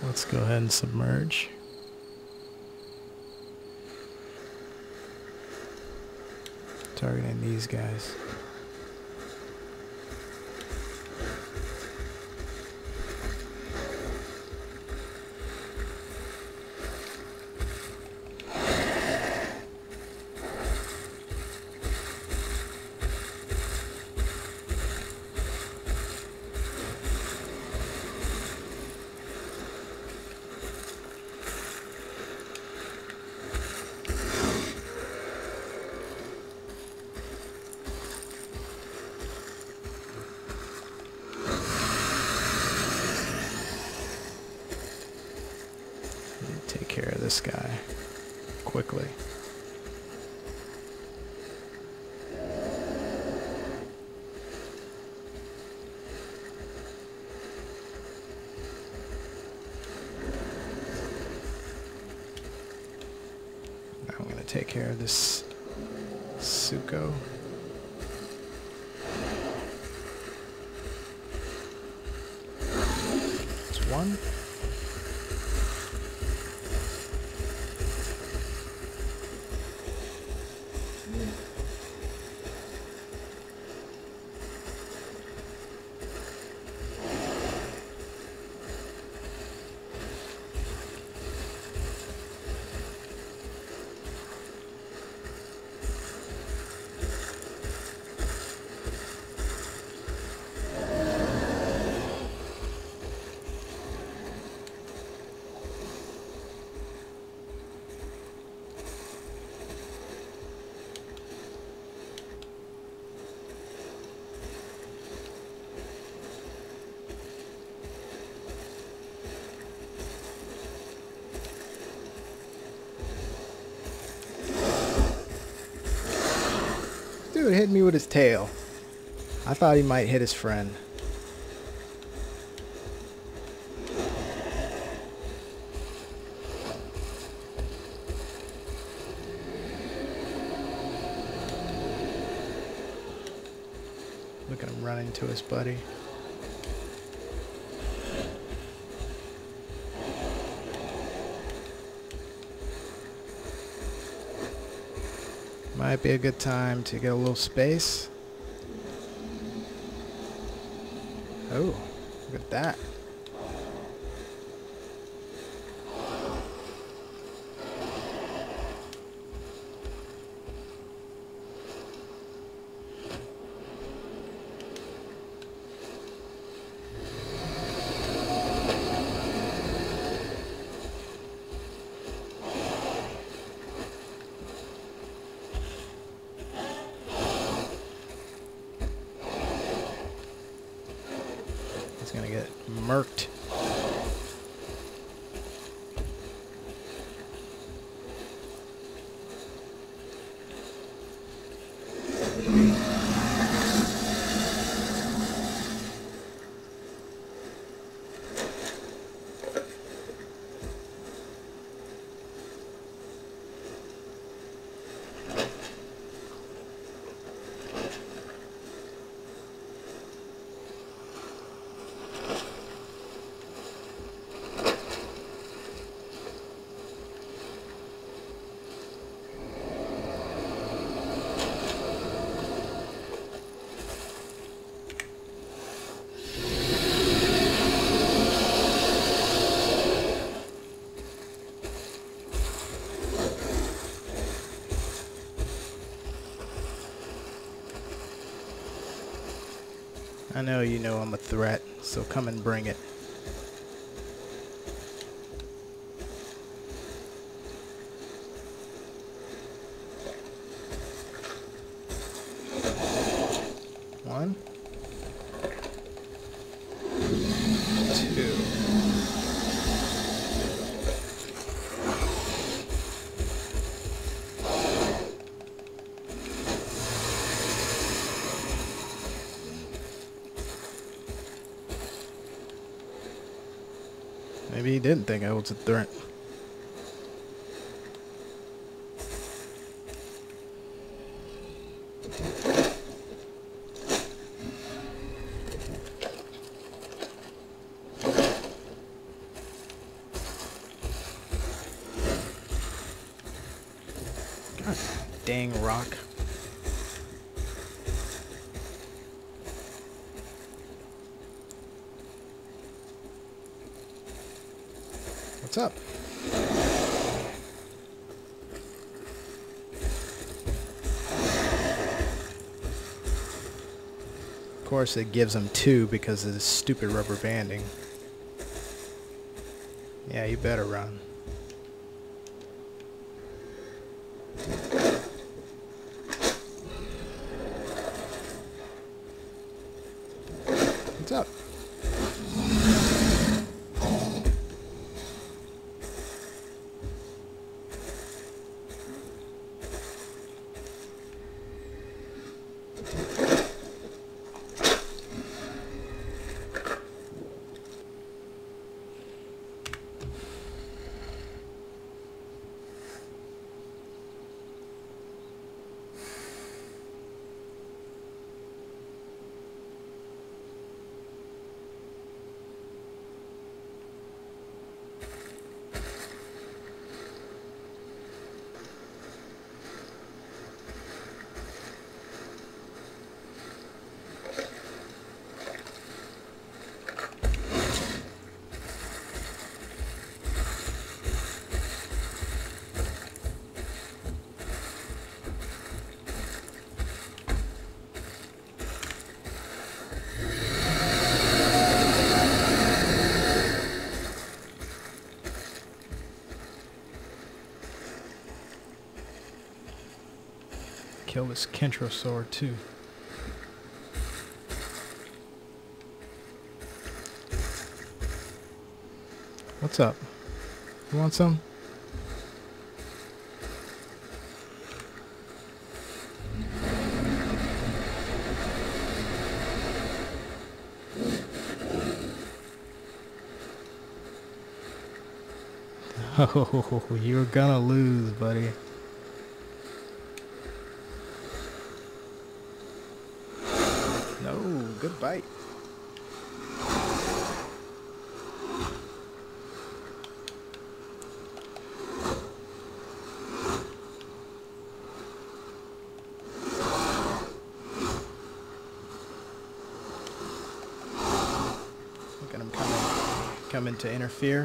Let's go ahead and submerge. Targeting these guys. Take care of this guy quickly. Now I'm going to take care of this Suko. It's one. Dude hit me with his tail. I thought he might hit his friend. Look at him run into his buddy. Might be a good time to get a little space. Oh, look at that. He's gonna get murked. I know you know I'm a threat, so come and bring it. One. Two. Maybe he didn't think I was a threat. Dang rock. What's up? Of course it gives him 2 because of this stupid rubber banding. Yeah, you better run. What's up? Kill this Kentrosaur too. What's up? You want some? Oh, you're gonna lose, buddy. No, good bite. Look at him coming to interfere.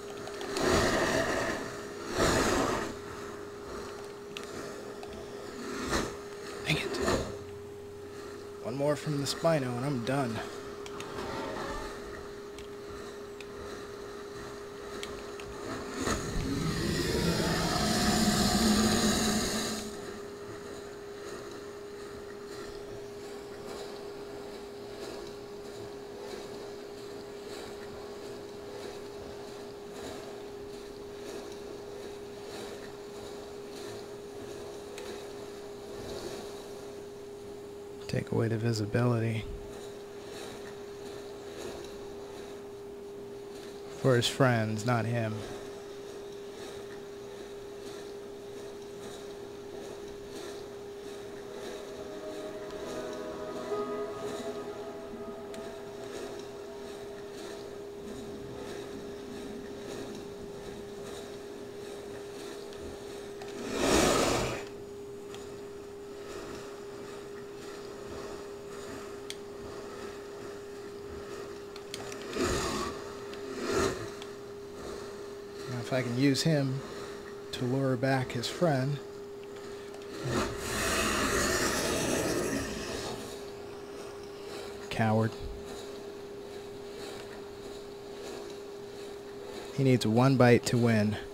Dang it. One more from the Spino and I'm done. Take away the visibility. For his friends, not him. If I can use him to lure back his friend. Coward. He needs one bite to win.